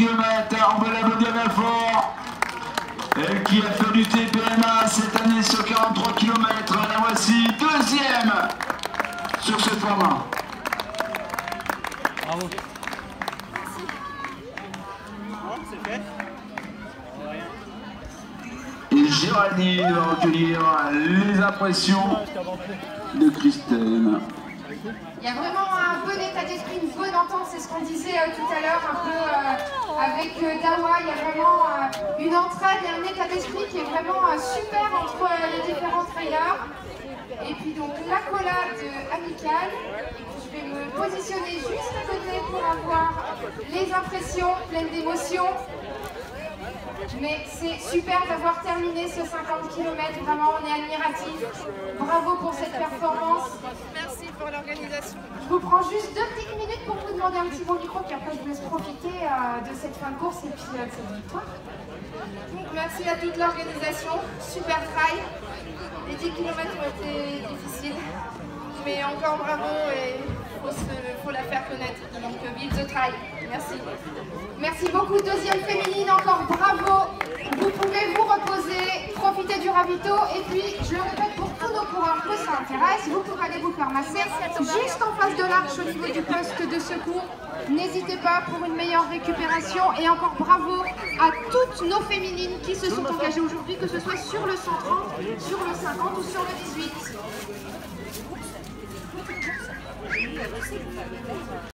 km, on va l'applaudir bien fort. Elle qui a fait du TPMA cette année sur 43 km, la voici deuxième sur ce format. Bravo. C'est fait. Et Géraldine va recueillir les impressions de Christine. Il y a vraiment un bon état d'esprit, une bonne entente, c'est ce qu'on disait tout à l'heure, un peu avec Dawa. Il y a vraiment une entraide et un état d'esprit qui est vraiment super entre les différents trailers. Et puis donc l'accolade amicale. Et puis je vais me positionner juste à côté pour avoir les impressions pleines d'émotions. Mais c'est super d'avoir terminé ce 50 km, vraiment on est admiratifs. Bravo pour cette performance. Merci pour l'organisation. Je vous prends juste 2 petites minutes pour vous demander un petit bon micro, puis après je vous laisse profiter de cette fin de course et puis de cette victoire. Donc, merci à toute l'organisation, super trail. Les 10 km ont été difficiles, mais encore bravo et faut la faire connaître. Donc vive the trail, merci. Merci beaucoup, deuxième féminine, encore bravo. Vous pouvez vous reposer, profiter du ravito et puis je le répète pour tous nos coureurs que ça intéresse, vous pourrez aller vous faire masser juste en face de l'arche au niveau du poste de secours. N'hésitez pas pour une meilleure récupération et encore bravo à toutes nos féminines qui se sont engagées aujourd'hui, que ce soit sur le 130, sur le 50 ou sur le 18.